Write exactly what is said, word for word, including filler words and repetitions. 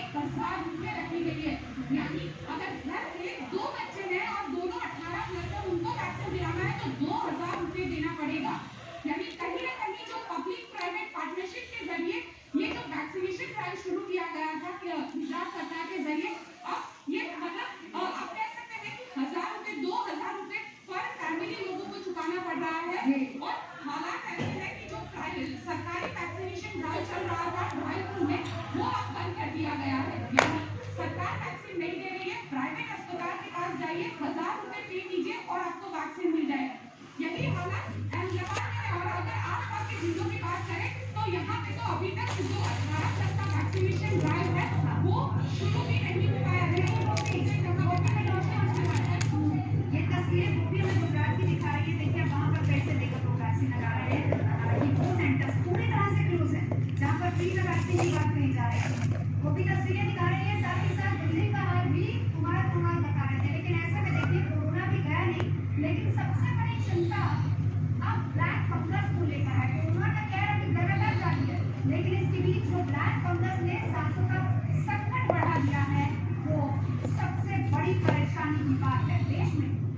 हजार रुपए रखी गई है। यानी अगर घर में दो बच्चे हैं और दोनों अठारह प्लस है, उनको वैक्सीन दिलाना है तो दो हजार रुपए देना पड़ेगा। यानी कहीं ना कहीं जो पब्लिक प्राइवेट पार्टनरशिप के जरिए ये जो वैक्सीनेशन ड्राइव शुरू किया गया था गुजरात सरकार के जरिए, अब ये मतलब आप कह सकते हैं कि हजार रुपए दो हजार रुपए पर फैमिली लोगों को चुकाना पड़ रहा है। और हालात ऐसे है कि जो सरकारी वैक्सीनेशन ड्राइव चल रहा था ड्राइव में, वो अब बंद कर दिया गया है। यानी सरकार वैक्सीन नहीं दे रही है, प्राइवेट अस्पताल के पास जाइए, हजार रुपए पे कीजिए और आपको वैक्सीन मिल जाएगा। यही हालात अहमदाबाद में है। और अगर आसपास के जिलों की बात करें तो यहाँ पे तो अभी तक जो अठारह प्लस का वैक्सीनेशन ड्राइव है वो शुरू भी नहीं हुआ है। ये तस्वीरें वो भी हमें गुजरात की दिखा रही है। देखिए वहाँ पर पैसे देकर लोग वैक्सीन लगा रहे हैं। ये वो सेंटर्स पूरी तरह से क्लोज है जहाँ पर फ्री में वैक्सीन की बात कही जा रही है, वो भी तस्वीरें दिखा रही है। साथ ही साथ दिल्ली का हाल भी तुम्हारा तुम्हारा बता रहे थे। लेकिन ऐसे में देखिए कोरोना भी गया नहीं, लेकिन सबसे बड़ी चिंता अब ब्लैक फंगस को लेकर है। कोरोना का कह रहा है कि लगातार जारी है, लेकिन इसके बीच जो ब्लैक फंगस ने सांसों का संकट बढ़ा दिया है, वो सबसे बड़ी परेशानी की बात है देश में।